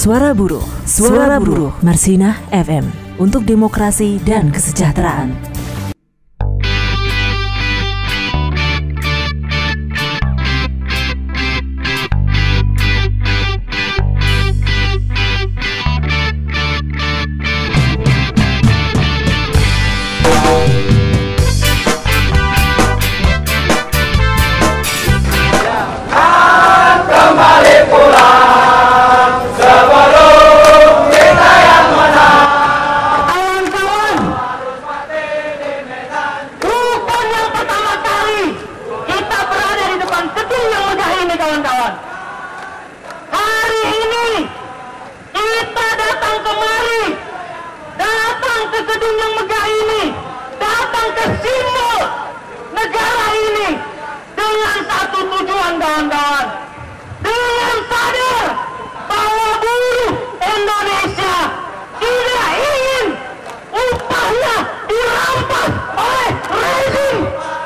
Suara Buruh, Marsinah FM untuk demokrasi dan kesejahteraan. Dengan sadar bahwa buruh Indonesia tidak ingin upahnya dirampas oleh rezim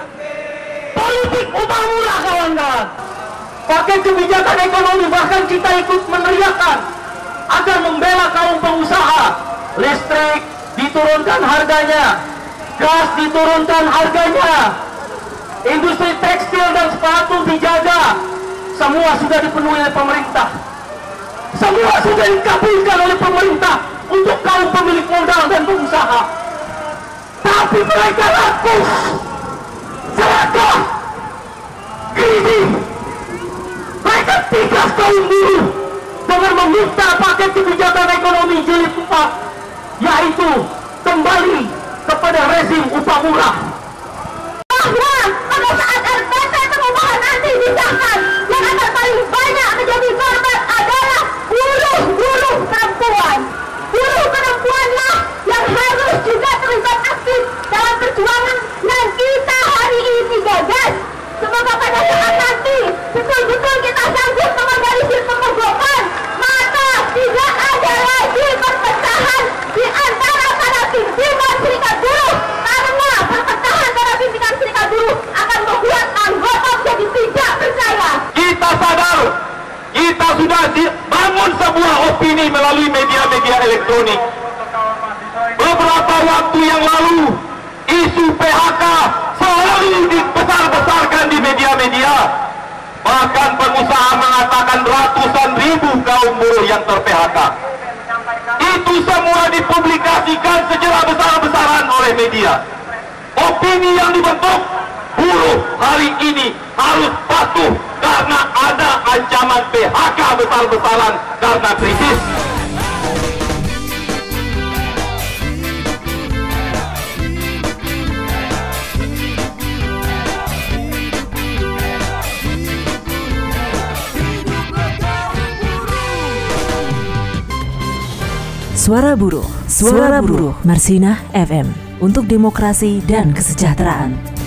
politik upah murah, kawan-kawan. Pakai kebijakan ekonomi bahkan kita ikut meneriakkan agar membela kaum pengusaha. Listrik diturunkan harganya, gas diturunkan harganya, industri tekstil dan sepatu dijaga. Semua sudah dipenuhi oleh pemerintah. Semua sudah dikabulkan oleh pemerintah untuk kaum pemilik modal dan pengusaha. Tapi mereka rakus, serakah, greedy. Mereka tigas kaum buruh dengan meminta paket kebijakan ekonomi jilid 4, yaitu kembali kepada rezim upah murah. Bahwa pada saat RPT perubahan nanti disahkan, yang akan paling banyak menjadi korban adalah buruh perempuan. Buruh perempuanlah yang harus juga terlibat aktif dalam perjuangan yang kita hari ini gagas. Semoga pada saat nanti betul-betul kita sanggup mengorganisir pemogokan, maka tidak ada lagi perpecahan di antara para pimpinan serikat buruh, karena perpecahan para pimpinan serikat buruh akan membuat anggota menjadi tidak percaya. Kita sadar, kita sudah bangun sebuah opini melalui media-media elektronik. Beberapa waktu yang lalu, isu PHK selalu dibesar-besarkan di media-media. Bahkan pengusaha mengatakan ratusan ribu kaum buruh yang ter-PHK. Itu semua dipublikasikan secara besar-besaran oleh media. Opini yang dibentuk, buruh hari ini harus patuh karena ada ancaman PHK besar-besaran karena krisis. Suara Buruh, Marsinah FM untuk demokrasi dan kesejahteraan.